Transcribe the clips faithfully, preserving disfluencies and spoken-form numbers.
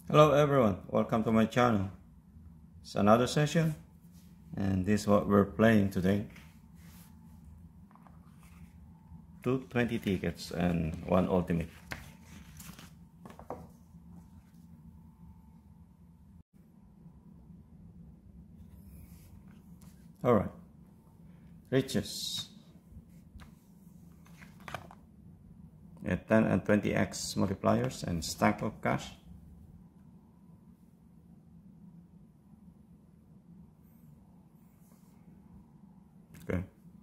Hello everyone, welcome to my channel. It's another session and this is what we're playing today. Two twenty tickets and one ultimate. Alright, riches. Yeah, ten and twenty x multipliers and stack of cash. Okay.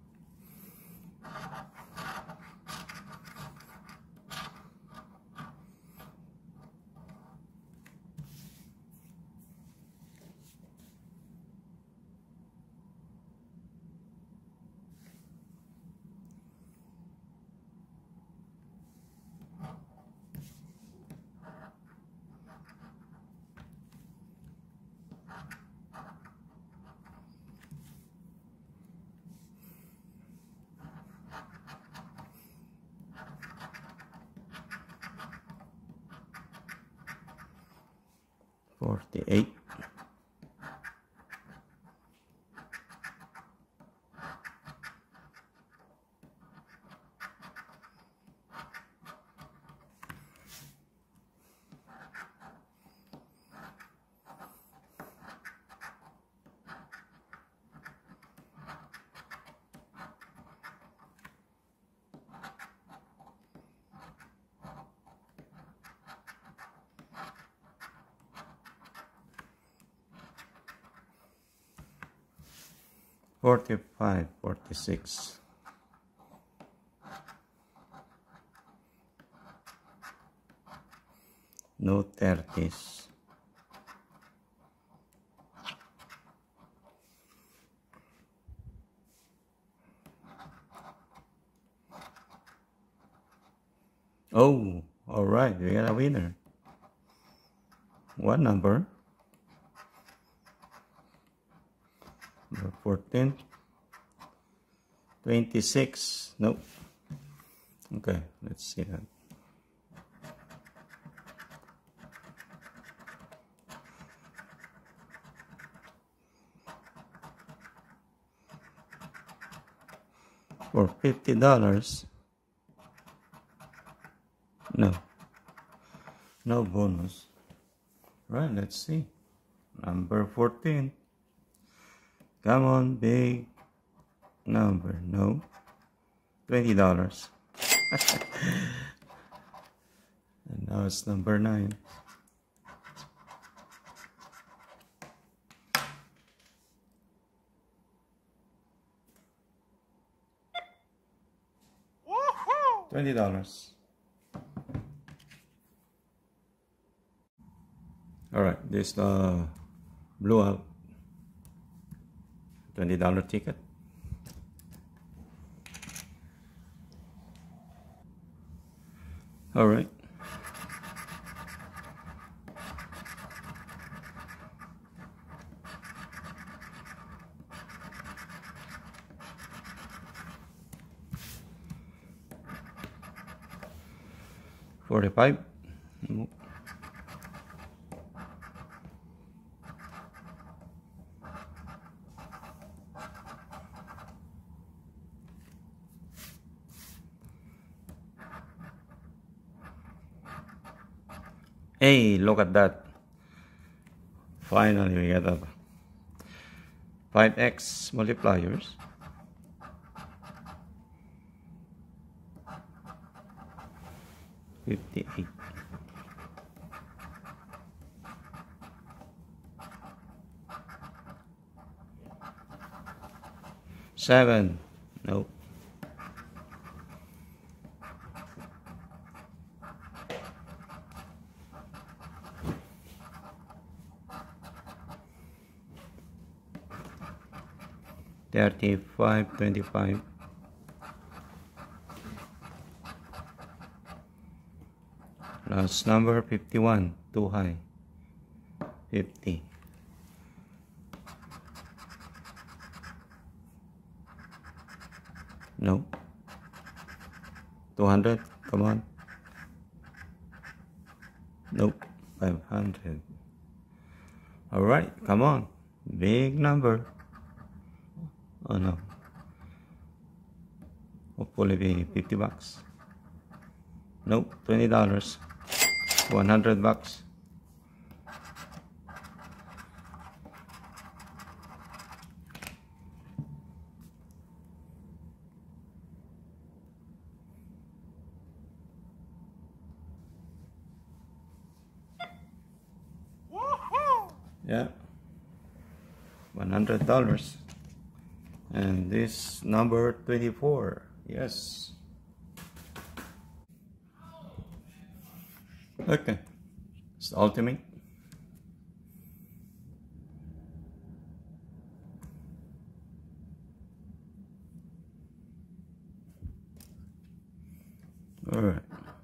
Forty-eight. Forty-five, forty-six. No thirties. Oh, all right, we got a winner. What number? Number fourteen. twenty-six. Nope. Okay, let's see that. For fifty dollars. No. No bonus. Right, let's see. Number fourteen. Come on, big number. No. twenty dollars. And now it's number nine. twenty dollars. Alright, this is the blowout twenty dollar ticket. Alright. Forty-five. No. Hey, look at that. Finally, we get a five x multipliers. fifty-eight. seven. Nope. thirty-five, twenty-five. Last number fifty-one, too high. fifty. No. two hundred, come on. Nope. five hundred. Alright, come on. Big number. Oh no. Hopefully be fifty bucks. Nope, twenty dollars. one hundred bucks. Yeah, one hundred dollars. And this number twenty-four. Yes. Okay, it's the ultimate. All right.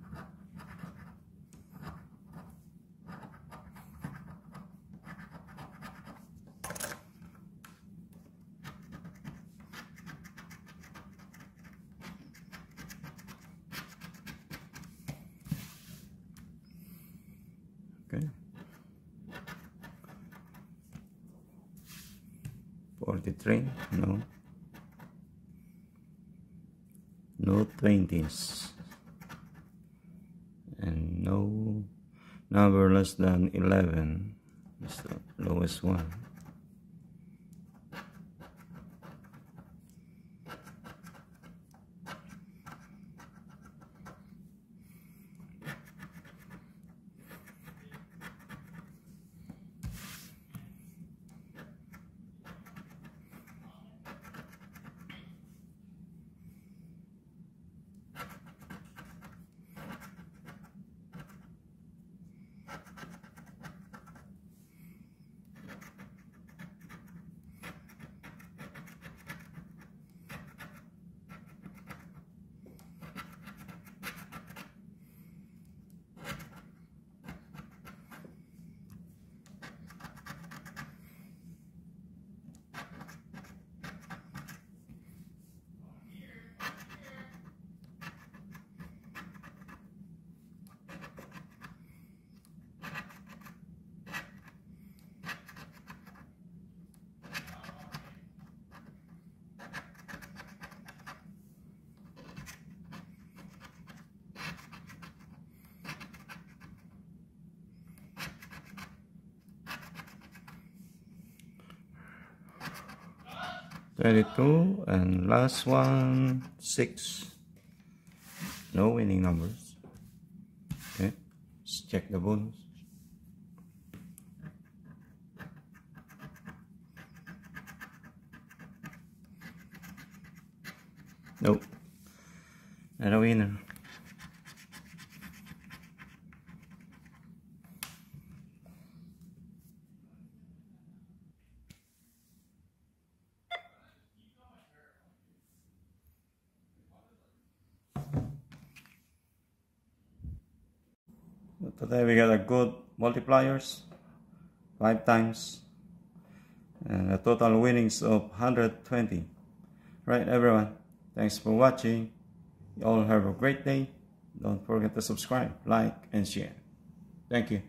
Okay. forty-three, no. No twenties. And no number less than eleven. That's the lowest one. twenty-two, and last one, six. No winning numbers. Okay, let's check the bonus. Nope, not a winner. Today we got a good multipliers, five times, and a total winnings of one hundred twenty. Right, everyone, thanks for watching. You all have a great day. Don't forget to subscribe, like, and share. Thank you.